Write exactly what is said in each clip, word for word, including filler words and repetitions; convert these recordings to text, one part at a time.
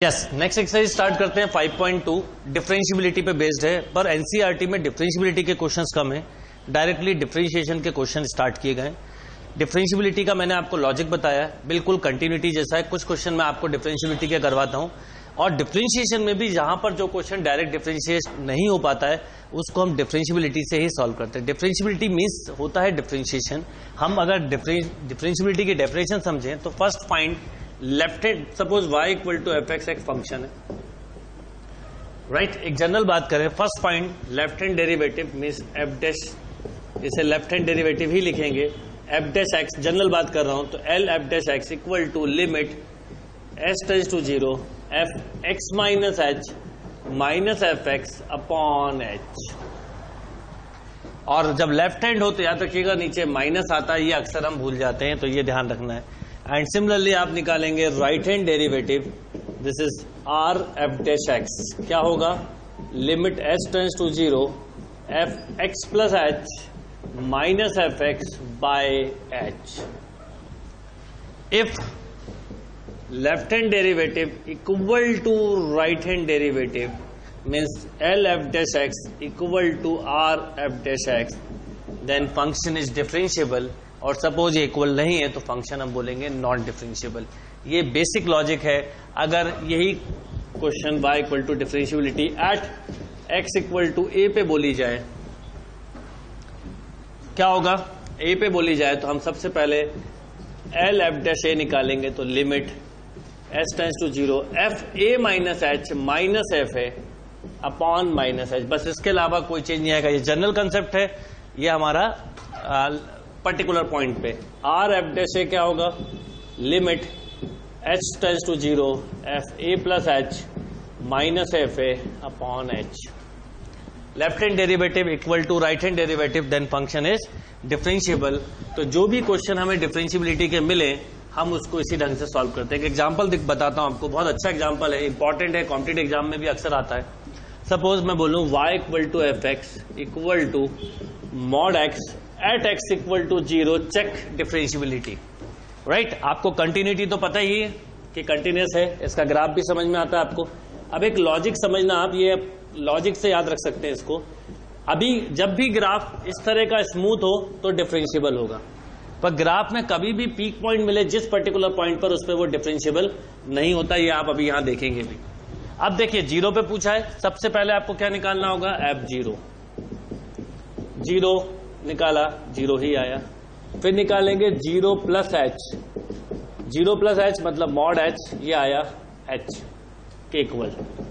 Yes, next exercise start करते हैं। Five point two differentiability पे बेस्ड है, पर एनसीईआरटी में डिफरेंशियबिलिटी के क्वेश्चंस कम है, डायरेक्टली डिफरेंशिएशन के क्वेश्चन स्टार्ट किए गए। डिफरेंशियबिलिटी का मैंने आपको लॉजिक बताया, बिल्कुल कंटिन्यूटी जैसा है। कुछ क्वेश्चन मैं आपको डिफरेंशियबिलिटी के करवाता हूं, और डिफरेंशिएशन में भी जहां पर जो क्वेश्चन डायरेक्ट डिफरेंशिएट नहीं हो पाता है उसको हम डिफरेंशियबिलिटी से ही सॉल्व करते हैं। डिफरेंशियबिलिटी मींस होता है डिफरेंशिएशन। हम अगर डिफरेंशियबिलिटी की डेफिनेशन समझें तो first find left hand, suppose y equal to F X एक फंक्शन है, राइट right? एक जनरल बात करें, first find left hand derivative means F dash, इसे लेफ्ट हैंड डेरिवेटिव ही लिखेंगे, एफ डैश एक्स, जनरल बात कर रहा हूं तो L F dash X equal to limit S tends to zero F X minus H minus F x upon H. और जब लेफ्ट हैंड हो तो याद रखिएगा नीचे माइनस आता है, ये अक्सर हम भूल जाते हैं, तो ये ध्यान रखना है। एंड सिमिलरली आप निकालेंगे right hand derivative, this is R F dash X, क्या होगा, limit S tends to zero F x plus H minus F X by H. If left hand derivative equal to right hand derivative means L F dash X equal to R F dash X, then function is differentiable. और suppose ये equal नहीं है तो function हम बोलेंगे non differentiable. ये basic logic है। अगर यही question y equal to differentiability at x equal to A पे बोली जाए, क्या होगा, a पे बोली जाए तो हम सबसे पहले एल एफ डैश ए निकालेंगे, तो limit s tends to zero F A minus H minus F A upon minus H. बस इसके अलावा कोई चेंज नहीं आएगा। ये जनरल कंसेप्ट है, ये हमारा पर्टिकुलर पॉइंट पे आर एफ डैश ए क्या होगा, limit H tends to zero F A plus H minus F A upon H. Left hand derivative equal to right hand derivative, then function is differentiable. तो जो भी question हमें differentiability के मिले हम उसको इसी ढंग से सॉल्व करते हैं। एक एग्जांपल बताता हूं आपको, बहुत अच्छा एग्जांपल है, इंपॉर्टेंट है, कॉम्पिटिटिव एग्जाम में भी अक्सर आता है। सपोज मैं बोलूं y equal to F x equal to mod x at x equal to zero, check differentiability, right. आपको कंटिन्यूटी तो पता ही है कि कंटिन्यूस है, इसका ग्राफ भी समझ में आता है आपको। अब एक लॉजिक समझना, आप ये लॉजिक से याद रख सकते हैं इसको। अभी जब भी ग्राफ इस तरह का स्मूथ हो तो डिफरेंशिएबल होगा, पर ग्राफ में कभी भी पीक पॉइंट मिले जिस पर्टिकुलर पॉइंट पर, उस पर वो डिफरेंशिएबल नहीं होता। ये आप अभी यहां देखेंगे भी। अब देखिए जीरो पे पूछा है, सबसे पहले आपको क्या निकालना होगा, एफ जीरो, जीरो निकाला, जीरो ही आया। फिर निकालेंगे zero plus H, zero plus H मतलब मॉड एच, ये आया एच के इक्वल।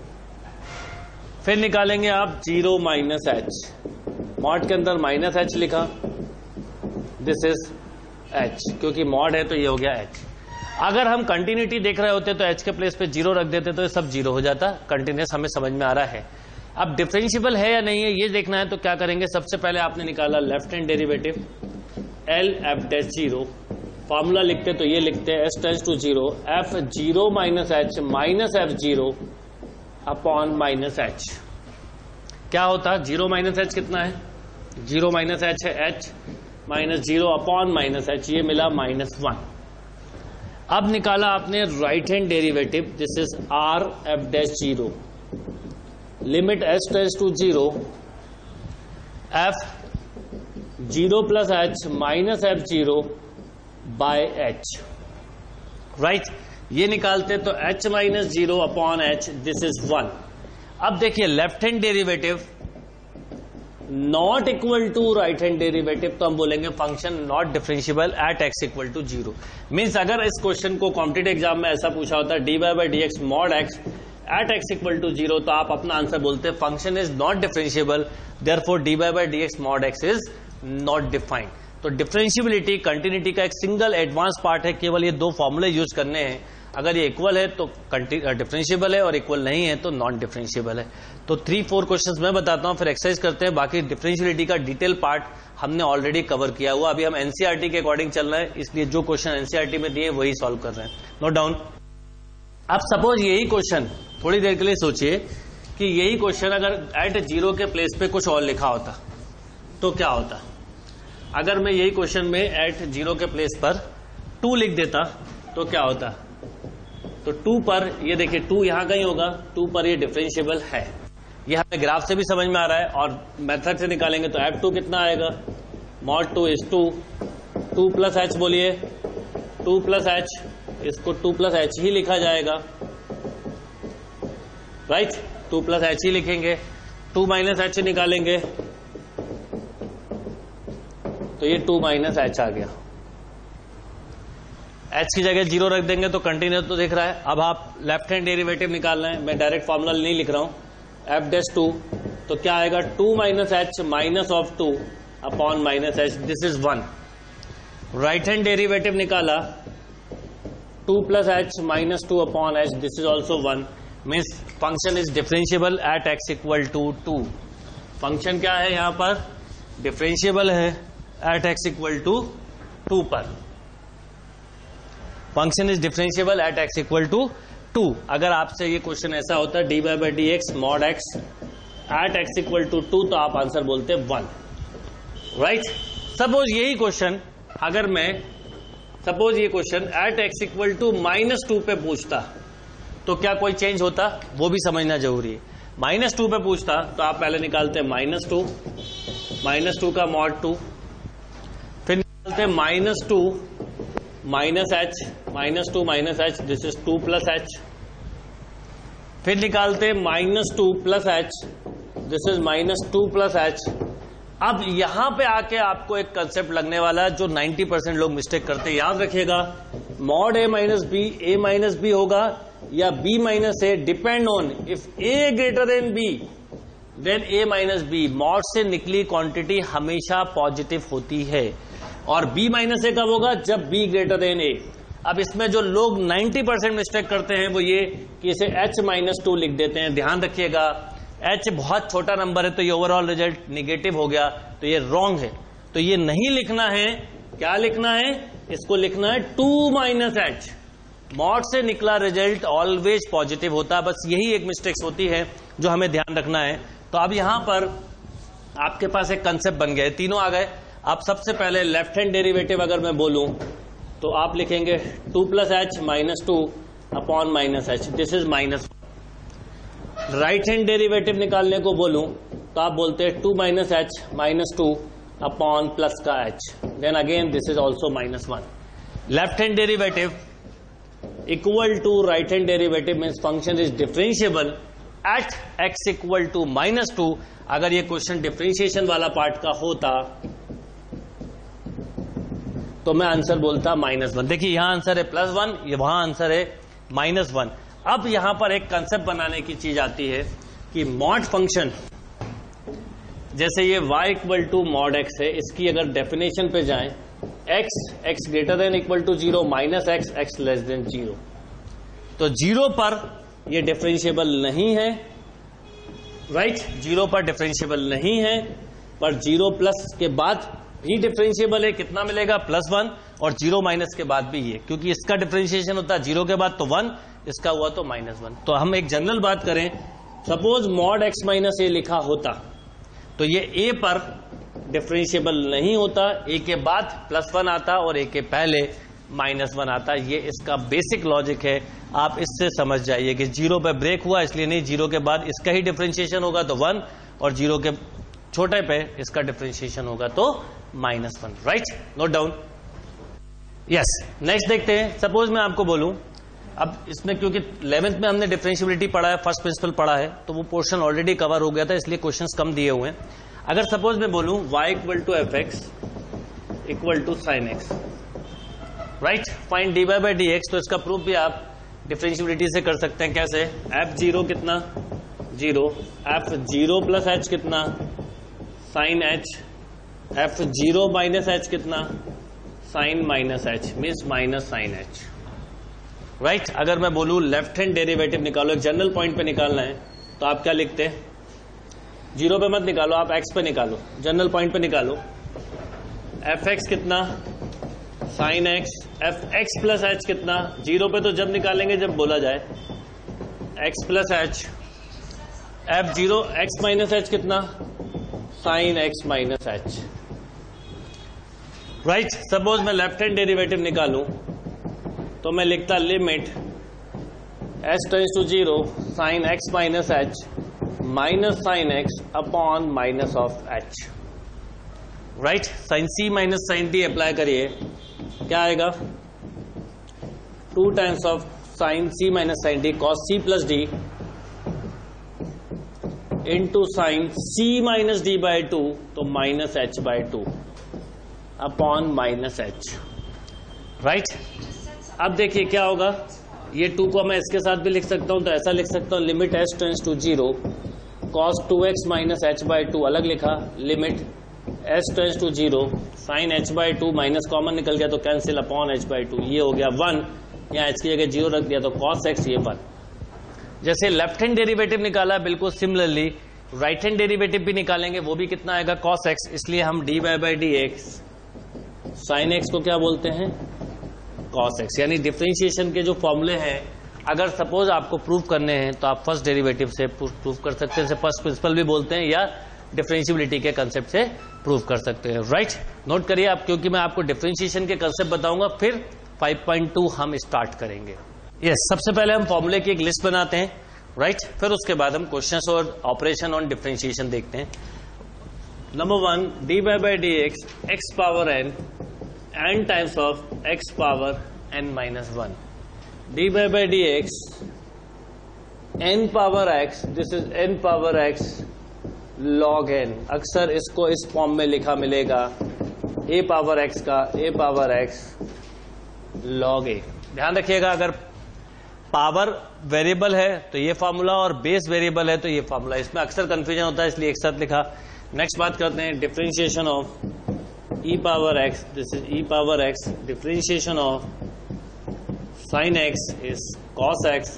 फिर निकालेंगे आप जीरो माइनस एच, मॉड के अंदर माइनस एच लिखा, दिस इज एच, क्योंकि मॉड है तो ये हो गया एच। अगर हम कंटिन्यूटी देख रहे होते तो एच के प्लेस पे जीरो रख देते तो ये सब जीरो हो जाता। कंटिन्यूस हमें समझ में आ रहा है। अब डिफरेंशिएबल है या नहीं है ये देखना है, तो क्या करेंगे, सबसे पहले आपने निकाला left hand derivative l F dash zero, formula लिखते तो ये लिखते हैं s tends to zero f zero minus H minus f zero upon minus H. क्या होता, जीरो माइनस एच कितना है, जीरो माइनस एच है h minus zero upon minus h, ये मिला माइनस वन। अब निकाला आपने right hand derivative, this is R F dash zero, limit S tends to zero f zero plus H minus f zero by h, right. ये निकालते तो h minus zero upon h, this is one. अब देखिए left hand derivative not equal to right hand derivative, तो हम बोलेंगे function not differentiable at x equal to zero. Means अगर इस क्वेश्चन को कॉम्पिटिटिव एग्जाम में ऐसा पूछा होता है d y by d x mod x at x equal to zero, तो आप अपना आंसर बोलते हैं function is not differentiable, therefore d y by d x mod x is not defined. तो डिफरेंशियबिलिटी कंटिन्यूटी का एक सिंगल एडवांस पार्ट है, केवल ये दो फॉर्मूले यूज करने हैं। अगर ये इक्वल है तो डिफरेंशिएबल है और इक्वल नहीं है तो नॉन डिफरेंशिएबल है। तो थ्री फोर क्वेश्चंस मैं बताता हूं, फिर एक्सरसाइज करते हैं। बाकी डिफरेंशियबिलिटी का डिटेल पार्ट हमने ऑलरेडी कवर किया हुआ, अभी हम एनसीईआरटी के अकॉर्डिंग चल रहे हैं, इसलिए जो क्वेश्चन एनसीईआरटी में दिए वही सॉल्व कर रहे हैं, नोट डाउन। अब सपोज यही क्वेश्चन, थोड़ी देर के लिए सोचिए कि यही क्वेश्चन अगर एट जीरो के प्लेस पे कुछ और लिखा होता तो क्या होता। अगर मैं यही क्वेश्चन में एट जीरो के प्लेस पर टू लिख देता तो क्या होता, तो टू पर ये देखिए टू यहां कहीं होगा, टू पर ये डिफरेंशिएबल है। ये हमें ग्राफ से भी समझ में आ रहा है और मेथड से निकालेंगे तो एफ टू कितना आएगा, mod two is two, two plus h बोलिए, टू प्लस एच, इसको टू प्लस एच ही लिखा जाएगा, राइट, टू प्लस एच ही लिखेंगे। टू माइनस एच निकालेंगे तो ये टू माइनस एच आ गया। एच की जगह जीरो रख देंगे तो कंटिन्यूस तो दिख रहा है। अब आप लेफ्ट हैंड डेरिवेटिव निकालना है, मैं डायरेक्ट फॉर्मूला नहीं लिख रहा हूं। एफ डैश टू तो क्या आएगा, two minus H minus of two upon minus H, this is one. Right hand derivative निकाला, two plus H minus two upon h, this is also one. Means function is differentiable at x equal to two. Function क्या है यहां पर, differentiable है at x equal to two पर। Function is differentiable at x equal to two. अगर आपसे ये question ऐसा होता है d y by d x mod x at x equal to two, तो आप आंसर बोलते वन, राइट। सपोज यही क्वेश्चन अगर मैं सपोज ये question at x equal to minus two पे पूछता तो क्या कोई चेंज होता, वो भी समझना जरूरी है। माइनस टू पे पूछता तो आप पहले निकालते माइनस टू, माइनस टू का मॉड टू, फिर निकालते minus two minus H, minus two minus H, this is two plus h, फिर निकालते minus two plus h, this is minus two plus h. अब यहां पे आके आपको एक कंसेप्ट लगने वाला है जो नाइन्टी परसेंट लोग मिस्टेक करते हैं, याद रखिएगा। Mod a minus b, a minus b होगा या b minus a, depend on if a greater than b then a minus b. Mod से निकली क्वांटिटी हमेशा पॉजिटिव होती है और b माइनस ए कब होगा, जब b ग्रेटर देन ए। अब इसमें जो लोग नाइन्टी परसेंट मिस्टेक करते हैं वो ये कि इसे h माइनस टू लिख देते हैं। ध्यान रखिएगा h बहुत छोटा नंबर है तो ये ओवरऑल रिजल्ट निगेटिव हो गया, तो ये रॉन्ग है। तो ये नहीं लिखना है, क्या लिखना है, इसको लिखना है टू माइनस एच। मॉड से निकला रिजल्ट ऑलवेज पॉजिटिव होता है, बस यही एक मिस्टेक्स होती है जो हमें ध्यान रखना है। तो अब यहां पर आपके पास एक कंसेप्ट बन गया, तीनों आ गए। अब सबसे पहले लेफ्ट हैंड डेरिवेटिव अगर मैं बोलूं तो आप लिखेंगे two plus H minus two upon minus H, this is minus. Right hand derivative निकालने को बोलूं तो आप बोलते हैं two minus H minus two upon plus का h, then again this is also minus one. Left hand derivative equal to right hand derivative means function is differentiable at x equal to minus two. अगर ये question differentiation वाला part का होता तो मैं answer बोलता minus one. देखिए यहां आंसर है प्लस वन, ये वहां आंसर है माइनस वन। अब यहां पर एक कंसेप्ट बनाने की चीज आती है कि मॉड फंक्शन, जैसे ये y equal to mod x है, इसकी अगर डेफिनेशन पे जाएं, x x greater than equal to zero minus x x less than zero, तो जीरो पर ये डिफरेंशिएबल नहीं है, राइट right? जीरो पर डिफरेंशिएबल नहीं है, पर जीरो प्लस के बाद भी डिफरेंशिएबल है। कितना मिलेगा, प्लस वन, और जीरो माइनस के बाद भी ये, क्योंकि इसका डिफरेंशिएशन होता है जीरो के बाद तो वन, इसका हुआ तो माइनस वन। तो हम एक जनरल बात करें, suppose mod x minus a लिखा होता तो ये ए पर डिफरेंशिएबल नहीं होता, ए के बाद प्लस वन आता और ए के पहले माइनस वन आता। ये इसका बेसिक लॉजिक है, आप इससे समझ जाइए कि जीरो पे ब्रेक हुआ इसलिए नहीं, जीरो के बाद इसका ही डिफरेंशिएशन होगा तो वन, और जीरो के छोटे पे इसका डिफरेंशिएशन होगा तो minus one, right, note down. Yes, next देखते हैं। सपोज मैं आपको बोलूं, अब इसमें क्योंकि इलेवेंथ में हमने डिफरेंशिएबिलिटी पढ़ा है, फर्स्ट प्रिंसिपल पढ़ा है, तो वो पोर्शन ऑलरेडी कवर हो गया था, इसलिए क्वेश्चंस कम दिए हुए हैं। अगर सपोज मैं बोलूं y equal to F x equal to sine x, right, find d y by d x, तो इसका प्रूफ भी आप डिफरेंशिएबिलिटी से कर सकते हैं। कैसे, एफ जीरो कितना, zero, f zero plus h कितना, sine h, f zero minus h कितना, sine minus h, means minus sine h, right. अगर मैं बोलूं लेफ्ट हैंड डेरिवेटिव निकालो, एक जनरल पॉइंट पे निकालना है, तो आप क्या लिखते हैं, जीरो पे मत निकालो, आप एक्स पे निकालो, जनरल पॉइंट पे निकालो। एफ एक्स कितना, sine x, f x plus h कितना, जीरो पे तो जब निकालेंगे जब बोला जाए, x plus h, f zero x minus h कितना, sine x minus h, right. Suppose मैं लेफ्ट हैंड डेरिवेटिव निकालूं तो मैं लिखता limit H tends to zero sine x minus H minus sine x upon minus of h, right. Sine c minus sine d apply करिए, क्या आएगा? Two times of sine c minus sine d cos c plus d into sine c minus d by two, तो minus h by two upon minus h, right. अब देखिए क्या होगा, ये to को मैं इसके साथ भी लिख सकता हूं, तो ऐसा लिख सकता हूं limit H tends to zero cos two x minus h by two, अलग लिखा, limit H tends to zero sine h by two, minus common निकल गया तो cancel upon h by two, ये हो गया वन, या एच की जगह जीरो रख दिया तो कॉस एक्स, ये वन। जैसे लेफ्ट हैंड डेरिवेटिव निकाला, बिल्कुल सिमिलरली राइट हैंड डेरिवेटिव भी निकालेंगे, वो भी कितना आएगा? Cos x. इसलिए हम d y by d x sine x को क्या बोलते हैं? Cos x. यानी डिफरेंशिएशन के जो फॉर्मूले हैं, अगर सपोज आपको प्रूव करने हैं तो आप फर्स्ट डेरिवेटिव से प्रूव कर सकते हैं, फर्स्ट प्रिंसिपल भी बोलते हैं, या डिफरेंशिएबिलिटी के कंसेप्ट से प्रूव कर सकते हैं, राइट। नोट करिए आप, क्योंकि मैं आपको डिफरेंशिएशन के कंसेप्ट बताऊंगा, फिर फाइव पॉइंट टू हम स्टार्ट करेंगे। यस yes, सबसे पहले हम फॉर्मूले की एक लिस्ट बनाते हैं, राइट right? फिर उसके बाद हम क्वेश्चंस और ऑपरेशन ऑन डिफरेंशिएशन देखते हैं। Number one, d by by d x x power n n times of x power n minus one, d by by d x n power x, this is n power x log n. अक्सर इसको इस form में लिखा मिलेगा, ए power x का a power x log a. ध्यान रखिएगा, अगर पावर वेरिएबल है तो ये फार्मूला, और बेस वेरिएबल है तो ये फार्मूला, इसमें अक्सर कंफ्यूजन होता है, इसलिए एक साथ लिखा। नेक्स्ट बात करते हैं differentiation of e power x, this is e power x, differentiation of sine x is cos x,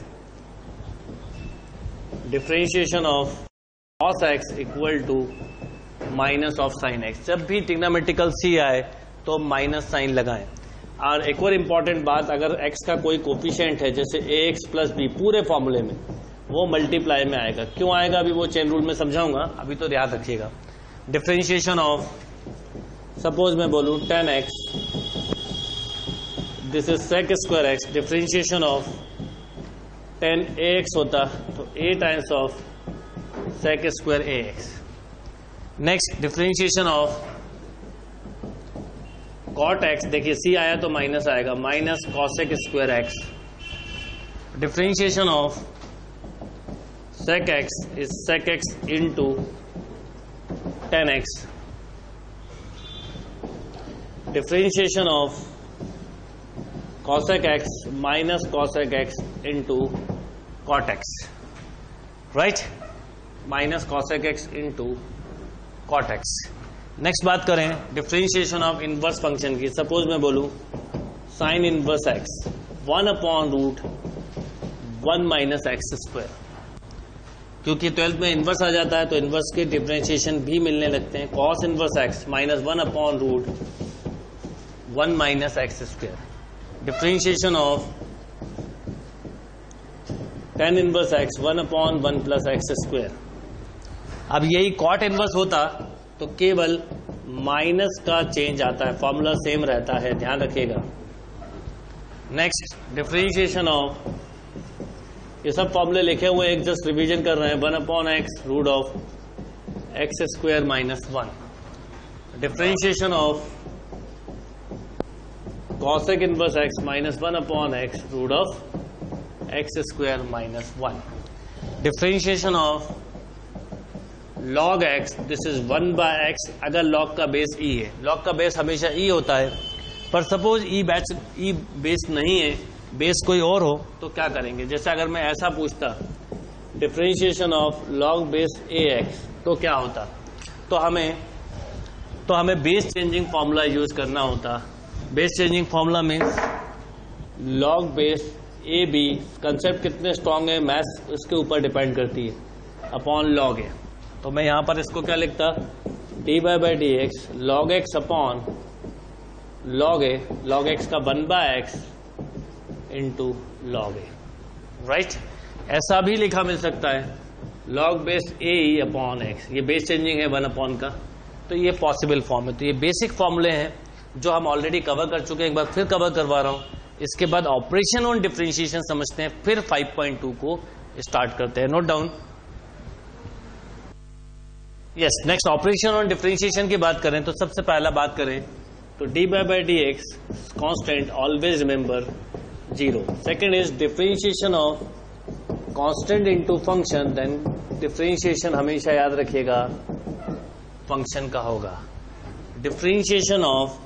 differentiation of cos x equal to minus of sine x. जब भी ट्रिग्नोमेट्रिकल सी आए तो माइनस साइन लगाएं। और एक और इंपॉर्टेंट बात, अगर x का कोई कोफिशिएंट है, जैसे ए एक्स प्लस बी पूरे फॉर्मूले में, वो मल्टीप्लाई में आएगा। क्यों आएगा अभी वो चेन रूल में समझाऊंगा, अभी तो याद रखिएगा। डिफरेंशिएशन ऑफ, सपोज मैं बोलूं tan x, this is sec square x, differentiation of tan a x होता तो a times of sec square a x. Next differentiation of cot x, देखिए सी आया तो माइनस आएगा, minus cosec square x, differentiation of sec x is sec x into tan x, differentiation of cosec x minus cosec x into cot x, right, minus cosec x into cot x. Next बात करें differentiation of inverse function की। Suppose मैं बोलूं sine inverse x one upon root one minus x square, क्योंकि twelfth में inverse आ जाता है तो इनवर्स के डिफरेंशिएशन भी मिलने लगते हैं। Cos inverse x minus one upon root one minus x square, differentiation of tan inverse x one upon one plus x square. अब यही कॉट इनवर्स होता तो केवल माइनस का चेंज आता है, फॉर्मूला सेम रहता है, ध्यान रखिएगा। नेक्स्ट डिफरेंशिएशन ऑफ, ये सब फॉर्मूले लिखे हुए एक जस्ट रिवीजन कर रहे हैं, one upon x root of x square minus one, differentiation of cosec inverse x minus one upon x root of x square minus one, differentiation of log x, this is one by x. अगर log का base e है, log का base हमेशा e होता है, पर सपोज e बैच e बेस नहीं है, बेस कोई और हो तो क्या करेंगे? जैसे अगर मैं ऐसा पूछता differentiation of log base ax, तो क्या होता? तो हमें तो हमें बेस चेंजिंग फॉर्मूला यूज करना होता। Base changing formula means log base a b. Concept कितने स्ट्रांग है, मैथ्स उसके ऊपर डिपेंड करती है, अपॉन log a। तो मैं यहां पर इसको क्या लिखता, d by by d x log x upon log a, log x का one by x into log a, right. ऐसा भी लिखा मिल सकता है log base a e upon x, ये बेस चेंजिंग है वन अपॉन का, तो ये पॉसिबल फॉर्म है। तो ये बेसिक फॉर्मूले हैं जो हम ऑलरेडी कवर कर चुके हैं, एक बार फिर कवर करवा रहा हूं। इसके बाद ऑपरेशन ऑन डिफरेंशिएशन समझते हैं, फिर फाइव पॉइंट टू को स्टार्ट करते हैं। Note down. Yes, next operation on differentiation की बात करें तो सबसे पहला बात करें तो d by by d x constant, always remember zero. Second is differentiation of constant into function, then differentiation हमेशा याद रखिएगा फंक्शन का होगा। Differentiation of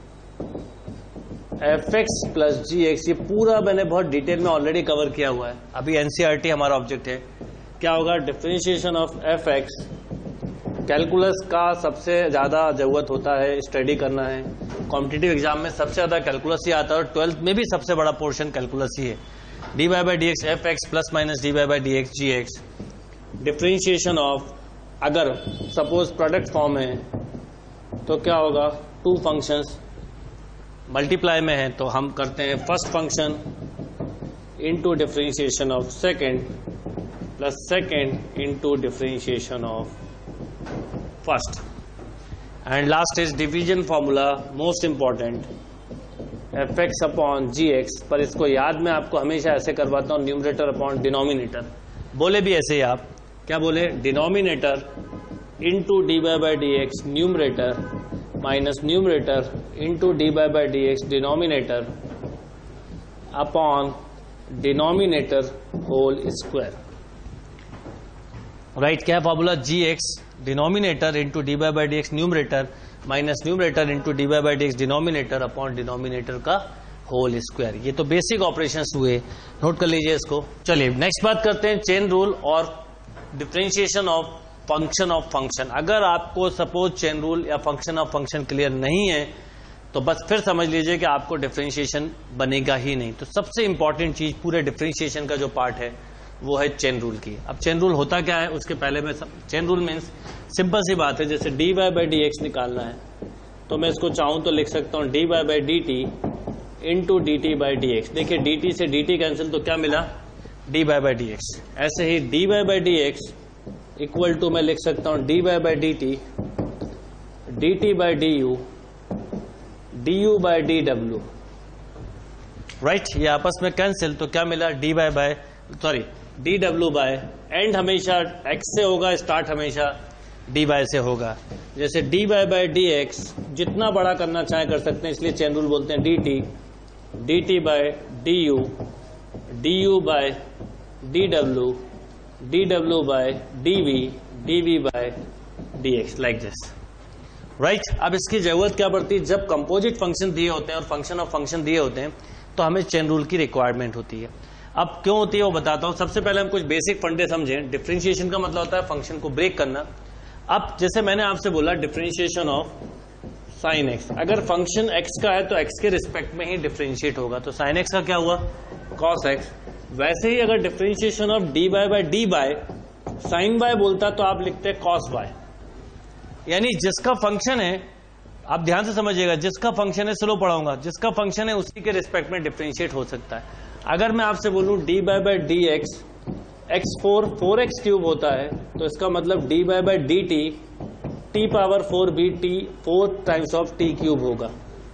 f x plus g x, ये पूरा मैंने बहुत डिटेल में ऑलरेडी कवर किया हुआ है, अभी एनसीईआरटी हमारा ऑब्जेक्ट है। क्या होगा? Differentiation of f x, calculus का सबसे ज्यादा जरूरत होता है, स्टडी करना है। कॉम्पिटिटिव एग्जाम में सबसे ज्यादा कैलकुलस ही आता है और ट्वेल्थ में भी सबसे बड़ा पोर्शन कैलकुलस ही है। D by by d x f x plus minus d by by d x g x. Differentiation of, अगर सपोज प्रोडक्ट फॉर्म है तो क्या होगा? टू फंक्शंस मल्टीप्लाई में है तो हम करते हैं first function into differentiation of second plus second into differentiation of first. And last is division formula, most important, f x upon g x. पर इसको याद मैं आपको हमेशा ऐसे करवाता हूं, न्यूमरेटर अपॉन डिनोमिनेटर। बोले भी ऐसे ही आप, क्या बोले? Denominator into d by by d x numerator minus numerator into d by by d x denominator upon denominator whole square. Right, क्या formula? G x denominator into d by by d x numerator minus numerator into d by by d x denominator upon denominator का whole square. ये तो basic operations हुए, note कर लीजिए इसको। चलिए next बात करते हैं चेन रूल और differentiation of function of function. अगर आपको सपोज चेन रूल या फंक्शन ऑफ फंक्शन क्लियर नहीं है तो बस फिर समझ लीजिए कि आपको डिफरेंशिएशन बनेगा ही नहीं। तो सबसे इंपॉर्टेंट चीज पूरे डिफरेंशिएशन का जो पार्ट है वो है चेन रूल की। अब चेन रूल होता क्या है उसके पहले मैं, चेन रूल मीन्स सिंपल सी बात है, जैसे d by by d x निकालना है तो मैं इसको चाहूं तो लिख सकता हूं d by by d t into d t by d x. देखिए डी टी से डी टी कैंसिल तो क्या मिला? D by by d x. ऐसे ही d by by d x equal to मैं लिख सकता हूं d by by d T D t by d U D u by d डब्ल्यू। राइट, ये आपस में कैंसिल तो क्या मिला? D by by sorry D W by, and हमेशा एक्स से होगा, स्टार्ट हमेशा डी बाय से होगा। जैसे d by by D x जितना बड़ा करना चाहे कर सकते हैं, इसलिए चेन रूल बोलते हैं D T D T by D U D U by D W D W by D V D V by D X, like this. Right, अब इसकी जरूरत क्या पड़ती है? जब कंपोजिट फंक्शन दिए होते हैं और फंक्शन ऑफ फंक्शन दिए होते हैं तो हमें चेन रूल की रिक्वायरमेंट होती है। अब क्यों होती है वो बताता हूं। सबसे पहले हम कुछ बेसिक फंडे समझें। डिफरेंशिएशन का मतलब होता है फंक्शन को ब्रेक करना। अब जैसे मैंने आपसे बोला डिफरेंशिएशन ऑफ साइन एक्स, अगर फंक्शन एक्स का है तो एक्स के रिस्पेक्ट में ही डिफरेंशिएट होगा, तो साइन एक्स का क्या हुआ? Cos x. वैसे ही अगर differentiation of d by by d by sine by बोलता तो आप लिखते हैं कॉस बाय। यानी जिसका फंक्शन है, आप ध्यान से समझिएगा, जिसका फंक्शन है, स्लो पढ़ाऊंगा, जिसका फंक्शन है उसी के रिस्पेक्ट में डिफरेंशिएट हो सकता है। अगर मैं आपसे बोलूं d by by D x x four four x cube होता है तो इसका मतलब d by by d t t power four b t four times of t cube होगा।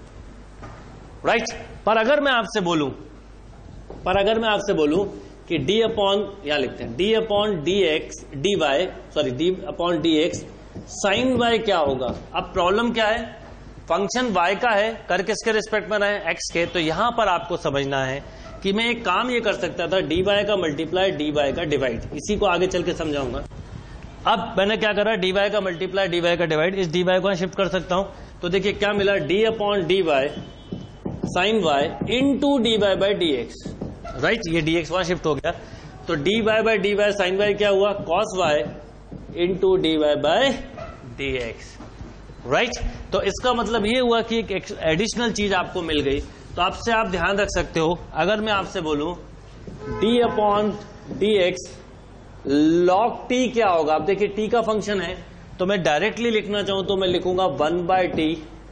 Right right? पर अगर मैं आपसे बोलूं पर अगर मैं आपसे बोलूं कि डी अपॉन, यहां लिखते हैं d upon d x d y sorry d upon d x sine y क्या होगा? अब प्रॉब्लम क्या है? फंक्शन वाई का है, कर किसके रिस्पेक्ट में रहे? एक्स के। तो यहां पर आपको समझना है कि मैं एक काम ये कर सकता था, डी वाई का मल्टीप्लाई डी वाई का डिवाइड, इसी को आगे चल के समझाऊंगा। अब मैंने क्या करा? डी वाई का मल्टीप्लाई डी वाई का डिवाइड, इस डी वाई को शिफ्ट कर सकता हूं। तो देखिए क्या मिला? D upon d y sine y into d y by d x. Right, ये डी एक्स वहां शिफ्ट हो गया, तो d y by d y sine y क्या हुआ? Cos y into d y by d x. Right, तो इसका मतलब ये हुआ कि एक एडिशनल चीज आपको मिल गई। तो आपसे आप ध्यान रख सकते हो, अगर मैं आपसे बोलूं d upon d x log t क्या होगा? आप देखिए टी का फंक्शन है, तो मैं डायरेक्टली लिखना चाहूं तो मैं लिखूंगा one by t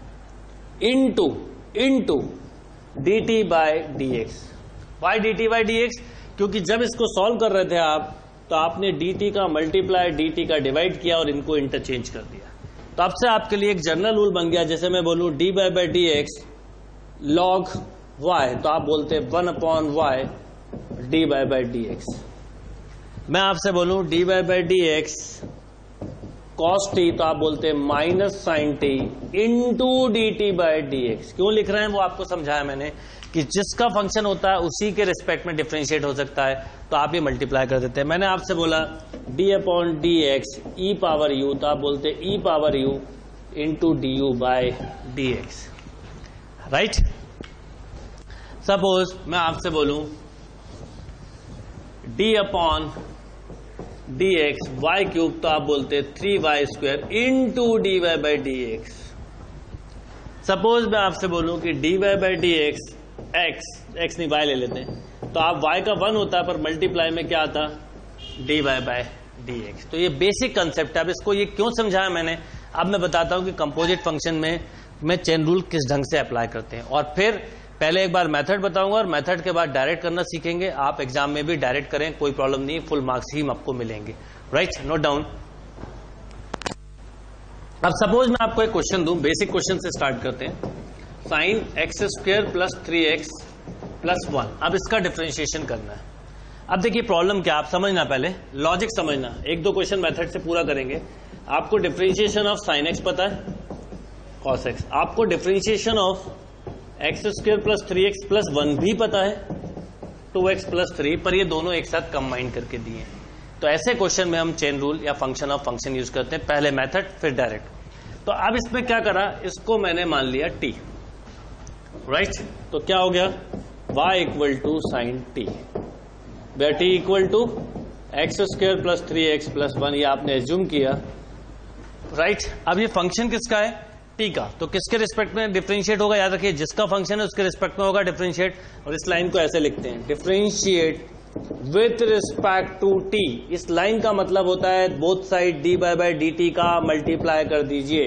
into into d T by D x. Y d T by D x? क्योंकि जब इसको सॉल्व कर रहे थे आप तो आपने डी टी का मल्टीप्लाई डी टी का डिवाइड किया और इनको इंटरचेंज कर दिया। तो अब से आपके लिए एक जनरल रूल बन गया, जैसे मैं बोलूं d by by D x log y, तो आप बोलते हैं one upon y d y by d x. मैं आपसे बोलूं d y by d x cos t, तो आप बोलते हैं minus sine t into d t by d x. क्यों लिख रहे हैं वो आपको समझाया मैंने कि जिसका फंक्शन होता है उसी के रिस्पेक्ट में डिफरेंशिएट हो सकता है, तो आप ये मल्टीप्लाई कर देते हैं। मैंने आपसे बोला d upon d x e power u, तो आप बोलते हैं e power u into d u by d x, right. Suppose मैं आपसे बोलूं d upon d x y cube, तो आप बोलते हैं three y square into d y by d x. Suppose मैं आपसे बोलूं कि d y by d x x x नहीं वाई ले लेते हैं, तो आप वाई का वन होता है पर मल्टीप्लाई में क्या आता d y by d x. तो ये बेसिक कंसेप्ट है। अब इसको ये क्यों समझाया मैंने, अब मैं बताता हूं कि कंपोजिट फंक्शन में मैं चेन रूल किस ढंग से अप्लाई करते हैं, और फिर पहले एक बार मेथड बताऊंगा और मेथड के बाद डायरेक्ट करना सीखेंगे। आप एग्जाम में भी डायरेक्ट करें, कोई प्रॉब्लम नहीं, फुल मार्क्स ही आपको मिलेंगे, राइट। Note down. अब सपोज मैं आपको एक क्वेश्चन दूं, बेसिक क्वेश्चन से स्टार्ट करते हैं। Sine x square plus three x plus one, अब इसका डिफरेंशिएशन करना है। अब देखिए प्रॉब्लम क्या, आप समझना, पहले लॉजिक समझना, एक दो क्वेश्चन मेथड से पूरा करेंगे। आपको डिफरेंशिएशन ऑफ साइन एक्स पता है, कॉस एक्स, आपको differentiation of x square plus three x plus one भी पता है, टू एक्स प्लस थ्री, पर ये दोनों एक साथ कंबाइन करके दिए। तो ऐसे क्वेश्चन में हम चेन रूल या फंक्शन ऑफ फंक्शन यूज करते हैं, पहले मेथड फिर डायरेक्ट। तो अब इसमें क्या करा, इसको मैंने मान लिया टी, राइट right? तो क्या हो गया, y equal to sine t, where t equal to x square plus three x plus one, ये आपने एज्यूम किया, राइट right? अब ये फंक्शन किसका है, टी का, तो किसके रिस्पेक्ट में डिफरेंशिएट होगा, याद रखिए जिसका फंक्शन है उसके रिस्पेक्ट में होगा डिफरेंशिएट। और इस लाइन को ऐसे लिखते हैं, differentiate with respect to t. इस लाइन का मतलब होता है both side d by by d t का मल्टीप्लाई कर दीजिए।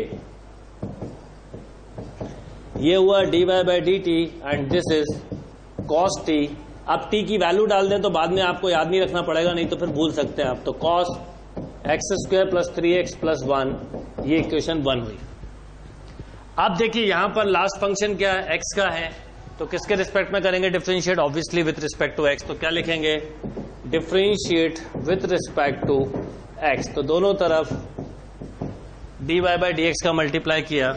ये हुआ d by by d t and this is cos t. अब टी की वैल्यू डाल दें तो बाद में आपको याद नहीं रखना पड़ेगा, नहीं तो फिर भूल सकते हैं आप। तो cos x square plus three x plus one, ये इक्वेशन वन हुई। अब देखिए यहां पर लास्ट फंक्शन क्या है, एक्स का है, तो किसके रिस्पेक्ट में करेंगे differentiate, obviously with respect to x. तो क्या लिखेंगे, differentiate with respect to x. तो दोनों तरफ d y by d x का मल्टीप्लाई किया,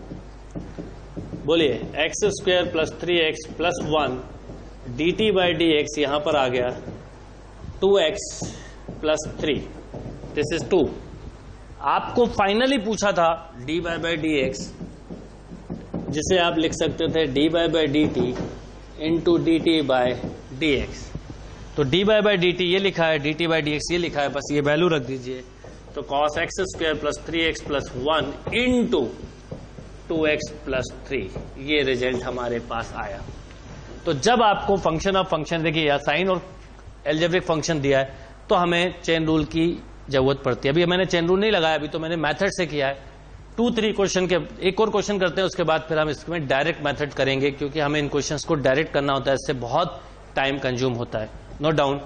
बोलिए x square plus three x plus one d t by d x, यहां पर आ गया two x plus three, this is two. आपको फाइनली पूछा था d y by d x, जिसे आप लिख सकते थे d y by d t into d t by d x. तो d y by d t ये लिखा है, d t by d x ये लिखा है, बस ये वैल्यू रख दीजिए। तो cos x square plus three x plus one into two x plus three, ये रिजल्ट हमारे पास आया। तो जब आपको फंक्शन ऑफ फंक्शन देखिए या साइन और एल्जेब्रिक फंक्शन दिया है तो हमें चेन रूल की जरूरत पड़ती है। अभी मैंने चेन रूल नहीं लगाया, अभी तो मैंने मेथड से किया है। टू थ्री क्वेश्चन के एक और क्वेश्चन करते हैं, उसके बाद फिर हम इसमें डायरेक्ट मेथड करेंगे, क्योंकि हमें इन क्वेश्चंस को डायरेक्ट करना होता है, इससे बहुत टाइम कंज्यूम होता है। Note down.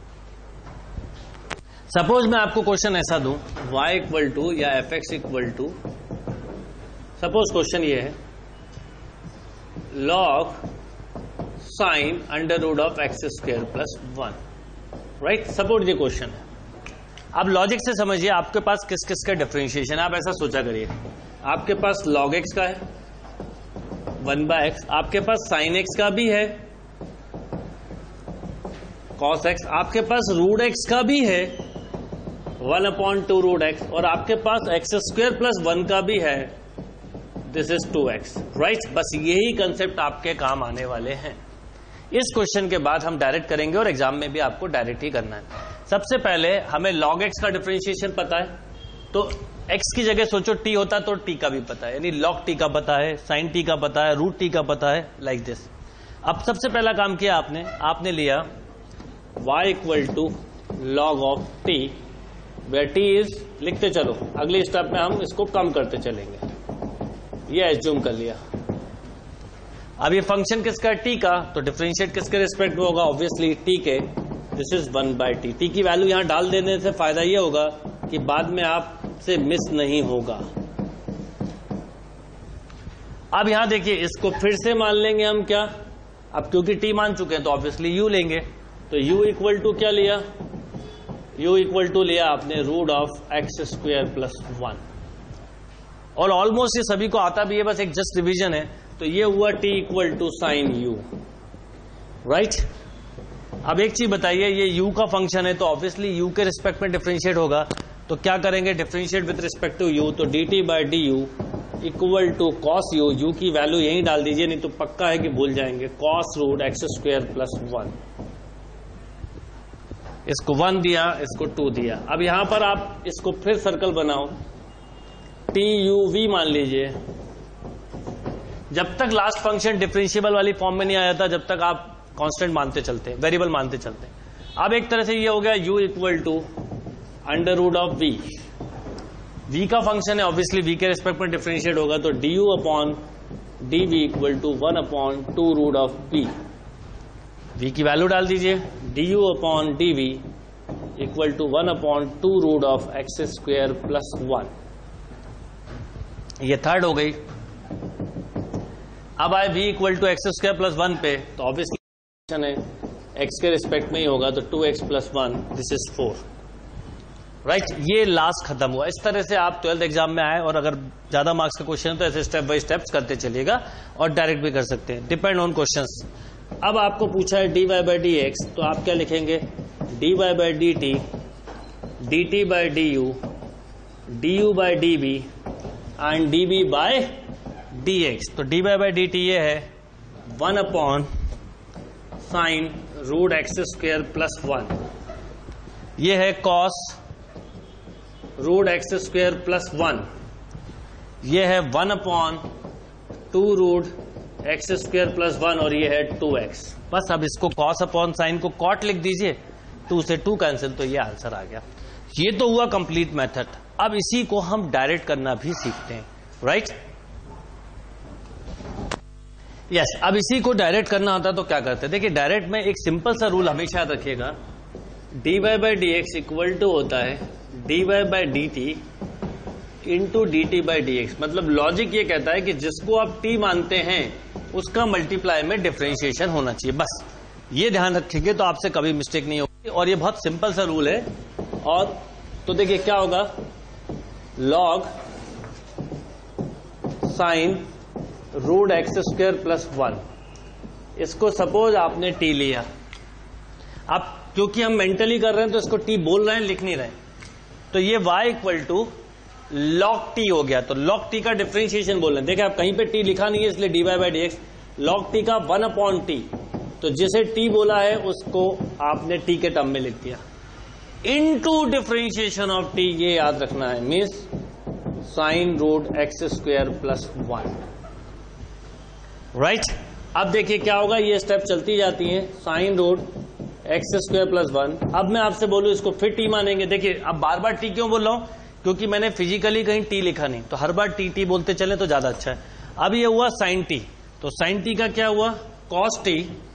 सपोज मैं आपको क्वेश्चन ऐसा दूं, y इक्वल टू या f x equal to, suppose question ये है log sine under root of x square plus one, right. Suppose ये क्वेश्चन है। अब लॉजिक से समझिए, आपके पास किस किस का डिफरेंशिएशन है। आप ऐसा सोचा करिए, आपके पास log x का है वन बाय एक्स, आपके पास sin x का भी है cos x, आपके पास रूट x का भी है one upon two root x, और आपके पास एक्स स्क्वायर प्लस वन का भी है, this is two x, right. बस यही कंसेप्ट आपके काम आने वाले हैं। इस क्वेश्चन के बाद हम डायरेक्ट करेंगे और एग्जाम में भी आपको डायरेक्ट ही करना है। सबसे पहले हमें log x का डिफरेंशिएशन पता है, तो x की जगह सोचो t होता तो t का भी पता है, यानी log t का पता है, sin t का पता है, रूट t का पता है, लाइक दिस। अब सबसे पहला काम किया आपने आपने लिया y equal to log of t, where t is, लिखते चलो, अगले स्टेप में हम इसको कम करते चलेंगे, ये एज्यूम कर लिया। अब ये फंक्शन किसका है, t का, तो डिफरेंशिएट किसके रिस्पेक्ट में होगा, ऑब्वियसली t के, this is one by t. T की वैल्यू यहां डाल देने से फायदा ये होगा कि बाद में आपसे मिस नहीं होगा। अब यहां देखिए, इसको फिर से मान लेंगे हम क्या, अब क्योंकि टी मान चुके हैं तो ऑब्वियसली यू लेंगे, तो यू इक्वल टू क्या लिया, यू इक्वल टू लिया आपने root of x square plus one. और ऑलमोस्ट ये सभी को आता भी है, बस एक जस्ट रिवीजन है। तो ये हुआ t equal to sine u, right. अब एक चीज बताइए, ये यू का फंक्शन है तो ऑब्वियसली यू के रिस्पेक्ट में डिफरेंशिएट होगा, तो क्या करेंगे, differentiate with respect to u, तो d t by d u equal to cos u, u की वैल्यू यहीं डाल दीजिए, नहीं तो पक्का है कि भूल जाएंगे, cos root x square plus one. इसको वन दिया, इसको टू दिया। अब यहां पर आप इसको फिर सर्कल बनाओ, टी यू वी मान लीजिए। जब तक लास्ट फंक्शन डिफरेंशिएबल वाली फॉर्म में नहीं आया था, जब तक आप कांस्टेंट मानते चलते, वेरिएबल मानते चलते। अब एक तरह से ये हो गया u equal to under root of v, v का फंक्शन है, ऑब्वियसली v के रिस्पेक्ट में डिफरेंशिएट होगा, तो du upon d v equal to one upon two root of v। v की वैल्यू डाल दीजिए, du upon d v equal to one upon two root of x square plus one. ये third हो गई। अब आए v equal to x square plus one पे, तो ऑब्वियसली है x के रिस्पेक्ट में ही होगा, तो two x plus one, this is four, right. ये लास्ट खत्म हुआ। इस तरह से आप ट्वेल्थ एग्जाम में आए और अगर ज्यादा मार्क्स के क्वेश्चन तो ऐसे स्टेप बाय स्टेप्स करते चलिएगा और डायरेक्ट भी कर सकते हैं, डिपेंड ऑन क्वेश्चंस। अब आपको पूछा है d y by d x, तो आप क्या लिखेंगे, d y by d T, D t by d you, D u by d b and d b by D x. तो d y by d t ये है one upon sine root x square plus one, ये है cos root x square plus one, ये है one upon two root x square plus one, और ये है टू एक्स। बस अब इसको कॉस अपॉन साइन को कॉट लिख दीजिए, टू से टू कैंसिल, तो ये आंसर आ गया। ये तो हुआ कंप्लीट मेथड। अब इसी को हम डायरेक्ट करना भी सीखते हैं, राइट right? यस yes, अब इसी को डायरेक्ट करना होता तो क्या करते हैं, देखिए डायरेक्ट में एक सिंपल सा रूल हमेशा याद रखिएगा, d y by d x equal to होता है d y by d t into d t by d x. मतलब लॉजिक ये कहता है कि जिसको आप टी मानते हैं उसका मल्टीप्लाई में डिफरेंशिएशन होना चाहिए, बस ये ध्यान रखेंगे तो आपसे कभी मिस्टेक नहीं होगी। और ये बहुत सिंपल सा रूल है। और तो देखिए क्या होगा, log sine root x square plus one, इसको सपोज आपने टी लिया, आप क्योंकि हम मेंटली कर रहे हैं तो इसको टी बोल रहे हैं, लिख नहीं रहे, तो ये y equal to log t हो गया। तो लॉग टी का डिफरेंशिएशन बोल रहे हैं, देखिए आप कहीं पे टी लिखा नहीं है इसलिए d y by d x, log t का वन अपॉन टी, तो जिसे टी बोला है उसको आपने टी के टर्म में लिख दिया, इनटू डिफरेंशिएशन ऑफ टी, ये याद रखना है, means sine root x square plus one, right. अब देखिए क्या होगा, ये स्टेप चलती जाती हैं, sine root x square plus one. अब मैं आपसे बोलूं इसको फिर टी मानेंगे, देखिए अब बार बार टी क्यों बोल रहा हूं, क्योंकि मैंने फिजिकली कहीं टी लिखा नहीं, तो हर बार टी टी बोलते चले तो ज्यादा अच्छा है। अब ये हुआ साइन टी, तो साइन टी का क्या हुआ, cos t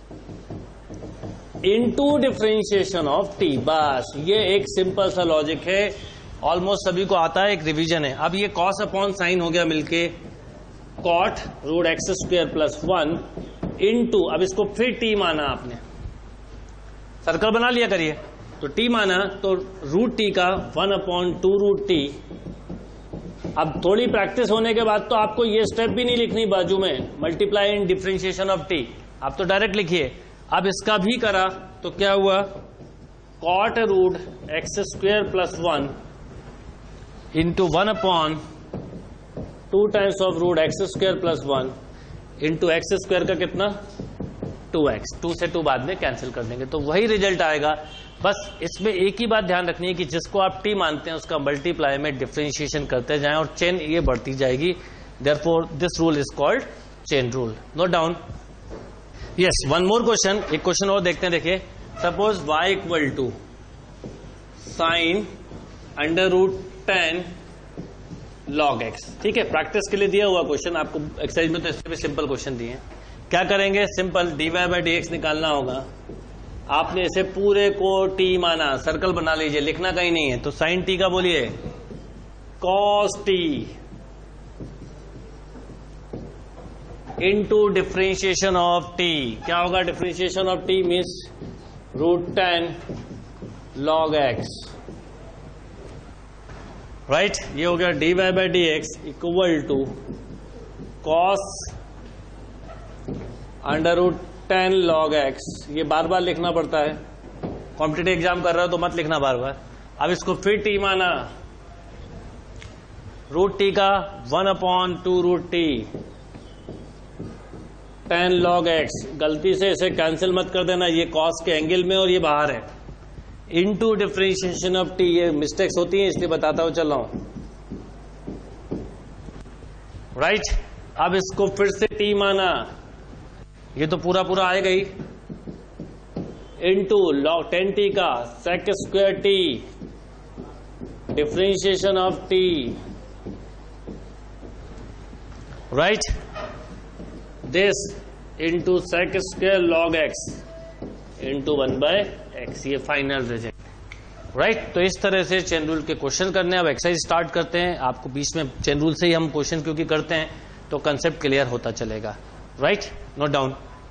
into differentiation of t, बस ये एक सिंपल सा लॉजिक है, ऑलमोस्ट सभी को आता है, एक रिवीजन है। अब ये कॉस अपॉन साइन हो गया मिलके cot root x square plus one into, अब इसको फिर टी माना आपने, सर्कल बना लिया करिए, तो टी माना तो रूट टी का one upon two root t. अब थोड़ी प्रैक्टिस होने के बाद तो आपको ये स्टेप भी नहीं लिखनी बाजू में, multiply in differentiation of t, आप तो डायरेक्ट लिखिए। अब इसका भी करा तो क्या हुआ, cot root x square plus one into one upon two times of root x square plus one into x square का कितना, टू एक्स, टू से टू बाद में कैंसिल कर देंगे तो वही रिजल्ट आएगा। बस इसमें एक ही बात ध्यान रखनी है कि जिसको आप टी मानते हैं उसका मल्टीप्लाई में डिफरेंशिएशन करते जाएं और चेन ये बढ़ती जाएगी, therefore this rule is called chain rule. Note down. Yes, one more question, एक क्वेश्चन और देखते हैं। देखिए suppose y equal to sine under root tan log x, ठीक है, प्रैक्टिस के लिए दिया हुआ क्वेश्चन, आपको एक्सरसाइज में तो इससे भी सिंपल क्वेश्चन दिए हैं। क्या करेंगे, simple d y by d x निकालना होगा। आपने इसे पूरे को टी माना, सर्कल बना लीजिए, लिखना कहीं नहीं है, तो साइन टी का बोलिए cos t into differentiation of t. क्या होगा differentiation of t? Means root tan log x, right. ये हो गया d y by d x equal to cos under root tan log x. ये बार बार लिखना पड़ता है, कॉम्पिटिटिव एग्जाम कर रहे हो तो मत लिखना बार बार। अब इसको फिर टी माना, रूट टी का one upon two root t tan log x. गलती से इसे कैंसिल मत कर देना, ये कॉस के एंगल में और ये बाहर है। इनटू डिफरेंशिएशन ऑफ टी, ये मिस्टेक्स होती हैं इसलिए बताता हूं, चल रहा हूं, राइट। अब इसको फिर से टी माना, ये तो पूरा पूरा आएगा ही, इनटू लॉग टेन टी का sec square t differentiation of t, right, this into sec square log x into one by x. ये फाइनल रिजल्ट, राइट। तो इस तरह से चेन रूल के क्वेश्चन करने हैं। अब एक्सरसाइज स्टार्ट करते हैं। आपको बीच में चेन रूल से ही हम क्वेश्चन क्योंकि करते हैं तो कंसेप्ट क्लियर होता चलेगा, right. Note down.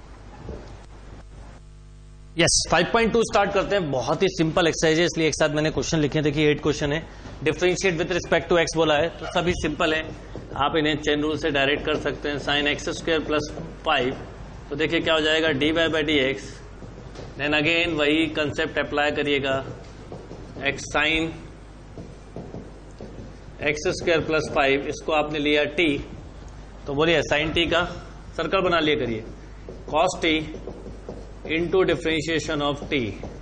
Yes, five point two start करते हैं। बहुत ही सिंपल एक्सरसाइज है इसलिए एक साथ मैंने क्वेश्चन लिखे। देखिए एट क्वेश्चन है, differentiate with respect to x बोला है तो सभी सिंपल है, आप इन्हें चेन रूल से डायरेक्ट कर सकते हैं। Sine x square plus five, तो देखिए क्या हो जाएगा d y by d x. Then again वही कंसेप्ट अप्लाई करिएगा, x sine x square plus five, इसको आपने लिया टी, तो बोलिए साइन टी का सर्कल बना लिया करिए, cos t into differentiation of t,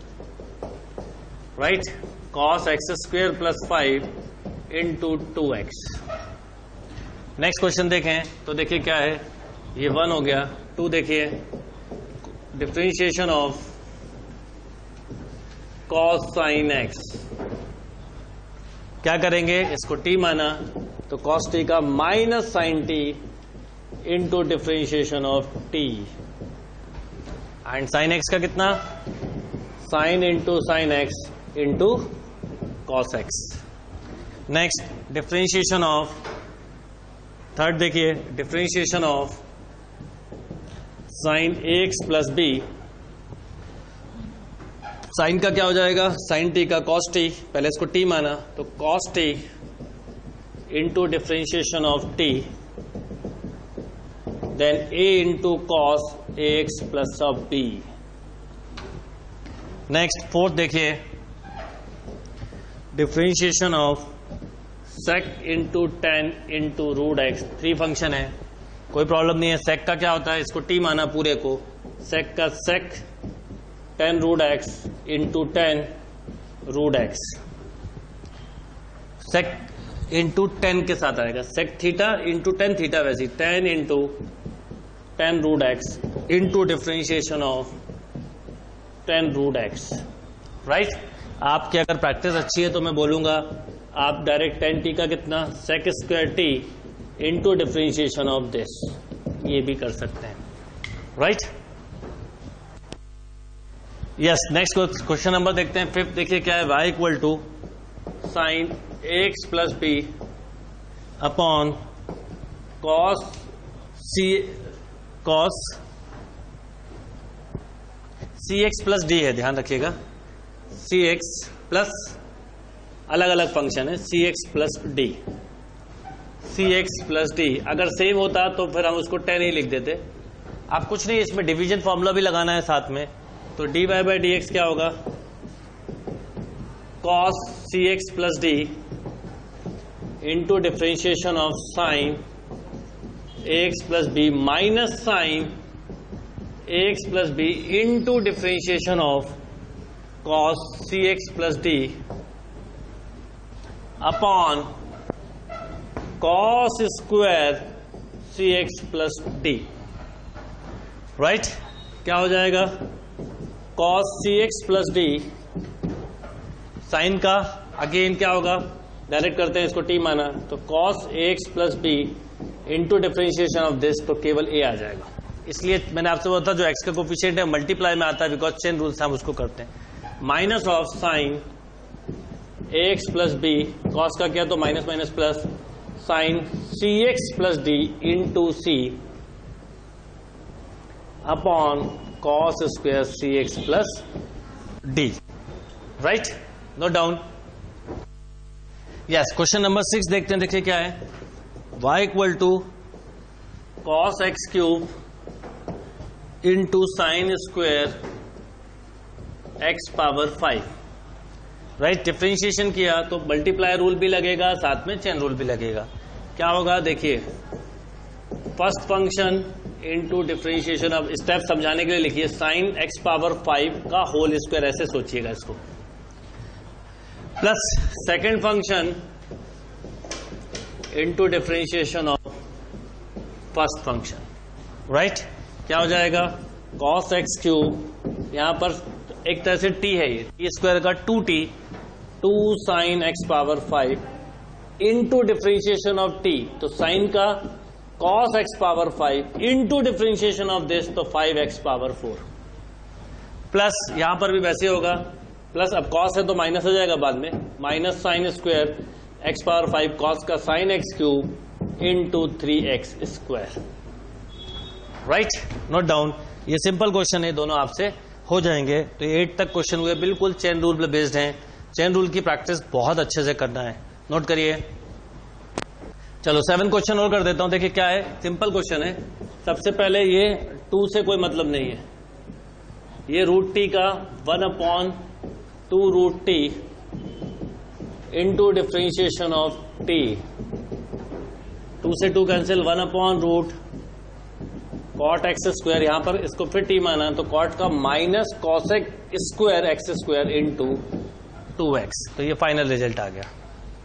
right, cos x square plus five into two x. Next question देखें तो देखिए क्या है, ये वन हो गया, टू देखिए differentiation of cos sine x. क्या करेंगे, इसको टी माना तो कॉस टी का minus sine t into differentiation of t, and sine x का कितना, sine into sine x into cos x. Next differentiation of third देखिए, differentiation of sine a x plus b. Sine का क्या हो जाएगा, sine t का cos t, पहले इसको टी माना तो cos t into differentiation of T, then a into cos a x plus of b. Next fourth देखिए, differentiation of sec into tan into root x. Three function है, कोई problem नहीं है। सेक का क्या होता है, इसको टी माना पूरे को, सेक का sec tan root x into tan root x, sec into tan के साथ आएगा, sec theta into tan theta, वैसी tan into tan root x into differentiation of tan root x, right. आपकी अगर प्रैक्टिस अच्छी है तो मैं बोलूंगा आप डायरेक्ट टेन टी का कितना, sec square t into differentiation of this, ये भी कर सकते हैं, right. Yes, next question number देखते हैं फिफ्थ। देखिए क्या है, y equal to sine x plus b upon cos c cos c x plus d है, ध्यान रखिएगा, सी एक्स प्लस अलग अलग फंक्शन है, c x plus d, c x plus d. अगर सेम होता तो फिर हम उसको टेन ही लिख देते। आप कुछ नहीं, इसमें डिवीजन फॉर्मूला भी लगाना है साथ में, तो d y by d x क्या होगा, cos c x plus d into differentiation of sine x plus b minus sine x plus b into differentiation of cos c x plus d upon cos square c x plus d, right. क्या हो जाएगा, cos c x plus d, sine का again क्या होगा, direct करते हैं, इसको t माना तो cos a x plus b into differentiation of this, तो केवल ए आ जाएगा। इसलिए मैंने आपसे बोला था जो एक्स का कोफिशिएंट है मल्टीप्लाई में आता है, बिकॉज चेन रूल से हम उसको करते हैं। Minus of sine a x plus b, cos का क्या, तो minus minus plus, sine c x plus d into c upon cos square c x plus d, right? Note down. Yes, question number six देखते हैं। देखिए क्या है, y equal to cos x cube into sine square x power five, right? Differentiation किया तो multiply rule भी लगेगा, साथ में चेन रूल भी लगेगा। क्या होगा देखिए, फर्स्ट फंक्शन इंटू डिफ्रेंशिएशन। अब स्टेप समझाने के लिए लिखिए, साइन एक्स पावर फाइव का होल स्क्वायर, ऐसे सोचिएगा इसको, plus second function into differentiation of first function, right? क्या हो जाएगा, कॉस एक्स क्यूब, यहां पर एक तरह से टी है, ये टी स्क्वायर का two t, two sine x power five into differentiation of t, तो साइन का cos x power five into differentiation of this, तो five x power four, plus यहां पर भी वैसे होगा, प्लस अब कॉस है तो माइनस हो जाएगा बाद में, minus sine square x power five cos का sine x cube into three x square, right? Note down. ये सिंपल क्वेश्चन है, दोनों आपसे हो जाएंगे। तो ये एट तक क्वेश्चन हुए, बिल्कुल चेन रूल पे बेस्ड हैं। चेन रूल की प्रैक्टिस बहुत अच्छे से करना है, नोट करिए। चलो सेवन क्वेश्चन और कर देता हूं। देखिए क्या है, सिंपल क्वेश्चन है। सबसे पहले ये टू से कोई मतलब नहीं है, ये रूट टी का one upon two root t into differentiation of t, two से two cancel, one upon root cot x square, यहां पर इसको फिर टी माना तो कॉट का minus cosec square x square into two x, तो ये फाइनल रिजल्ट आ गया।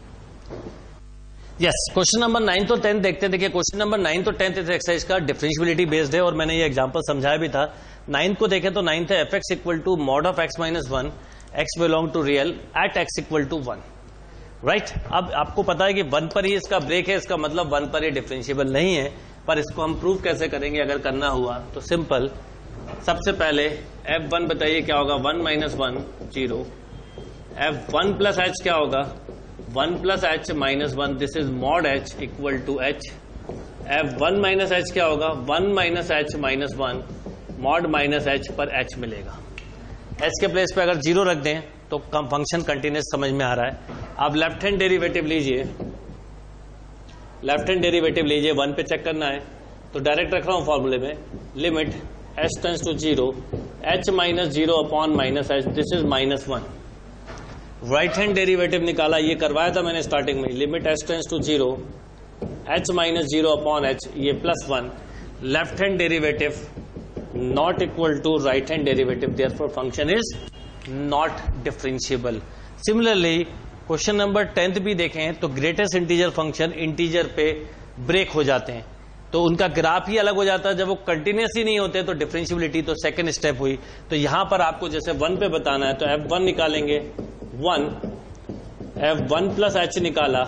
यस, क्वेश्चन नंबर नाइन और टेंथ देखते हैं। देखिए क्वेश्चन नंबर नाइन और टेंथ इस एक्सरसाइज का डिफरेंशियबिलिटी बेस्ड है और मैंने ये एग्जांपल समझाया भी था। नाइन्थ को देखें तो नाइन्थ है f x equal to mod of x minus one, x belong to real at x equal to one, right? अब आपको पता है कि वन पर ही इसका ब्रेक है, इसका मतलब वन पर ही डिफरेंशिएबल नहीं है। पर इसको हम प्रूव कैसे करेंगे अगर करना हुआ तो सिंपल, सबसे पहले एफ वन बताइए क्या होगा, one minus one zero, F one plus H क्या होगा, one plus H minus one, this is mod H equal to H. F one minus H क्या होगा, one minus H minus one, mod minus H पर H मिलेगा। H के place पे अगर zero रख दें तो कम फंक्शन कंटिन्यूस समझ में आ रहा है। आप लेफ्ट हैंड डेरिवेटिव लीजिए, लेफ्ट हैंड डेरिवेटिव लीजिए, वन पे चेक करना है तो डायरेक्ट रख रहा हूं फॉर्मूले में, limit H tends to zero, H minus zero upon minus H, this is minus one. Right hand derivative निकाला, ये करवाया था मैंने स्टार्टिंग में, limit H tends to zero, H minus zero upon H, ये plus one. Left hand derivative not equal to right hand derivative, therefore function is not differentiable. Similarly question number tenth भी देखें तो greatest integer function integer पे break हो जाते हैं, तो उनका ग्राफ ही अलग हो जाता है। जब वो कंटिन्यूस ही नहीं होते तो डिफरेंशिएबिलिटी तो सेकंड स्टेप हुई। तो यहां पर आपको जैसे वन पे बताना है तो एफ वन निकालेंगे, one, F one plus H निकाला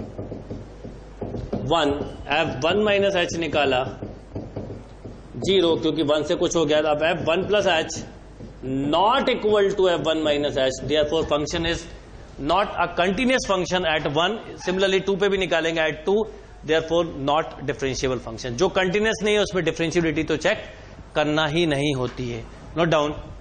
one, F one minus H निकाला जीरो, क्योंकि वन से कुछ हो गया। अब F one plus H not equal to F one minus H, therefore function is not a continuous function at one. Similarly two पे भी निकालेंगे at two, therefore not differentiable function. जो कंटिन्यूस नहीं है उसमें डिफरेंशिएबिलिटी तो चेक करना ही नहीं होती है। Note down.